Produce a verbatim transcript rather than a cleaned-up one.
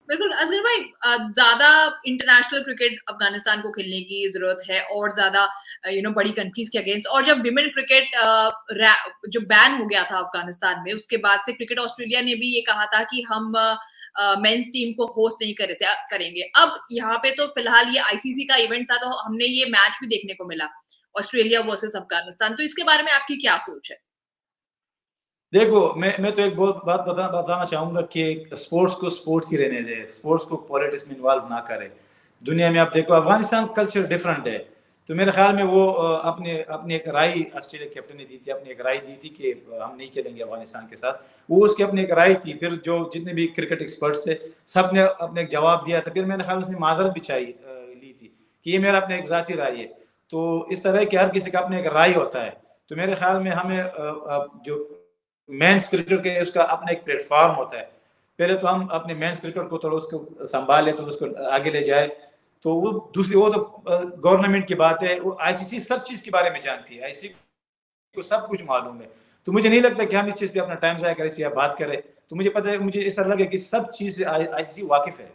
बिल्कुल, असगर भाई अ, ज़्यादा इंटरनेशनल क्रिकेट अफ़गानिस्तान को खेलने की ज़रूरत है और ज़्यादा अ, यू नो बड़ी कंट्रीज़ के अगेंस्ट और जब विमेन क्रिकेट अ, रै जो बैन हो गया था अफ़गानिस्तान में, उसके बाद से क्रिकेट ऑस्ट्रेलिया ने भी ये कहा था कि हम अ, मेन्स टीम को होस्ट नहीं कर रहे थे अ, करेंगे। अब यहाँ पे तो फिलहाल ये आईसीसी का इवेंट था, तो हमने ये मैच भी देखने को मिला, ऑस्ट्रेलिया वर्सेस अफ़गानिस्तान। तो इसके बारे में आपकी क्या सोच है? देखो, मैं मैं तो एक बहुत बात बता बताना चाहूँगा कि स्पोर्ट्स को स्पोर्ट्स ही रहने दें, स्पोर्ट्स को पॉलिटिक्स में इन्वॉल्व ना करें। दुनिया में आप देखो अफ़गानिस्तान कल्चर डिफरेंट है, तो मेरे ख़्याल में वो अ, अपने अपनी एक राय ऑस्ट्रेलिया कैप्टन ने दी थी, अपनी एक राय दी थी कि हम नहीं खेलेंगे अफ़गानिस्तान के साथ। वो उसकी अपनी एक राय थी, फिर जो जितने भी क्रिकेट एक्सपर्ट्स थे, सब ने अपने एक जवाब दिया था, फिर मेरे ख़्याल में उसने माज़रत भी चाही अ, ली थी कि ये मेरा अपना एक ज़ाती राय है। तो इस तरह के हर किसी का अपना एक राय होता है, तो मेरे ख़्याल में हमें अ अ, जो मेंस क्रिकेट के उसका अपना एक प्लेटफ़ॉर्म होता है। पहले तो हम अपने मेंस क्रिकेट को थोड़ा उसको सँभालें, तो उसको आगे ले जाएँ, तो वो दूसरी वो तो अ, गवर्नमेंट की बात है, वो आईसीसी सब चीज़ के बारे में जानती है, आईसीसी को सब कुछ मालूम है। तो मुझे नहीं लगता कि हम इस चीज़ पे अपना टाइम ज़ाया करें, इस पे आप बात करें। तो मुझे पता है मुझे ऐसा लगे कि सब चीज़ से आई आईसीसी वाकिफ़ है।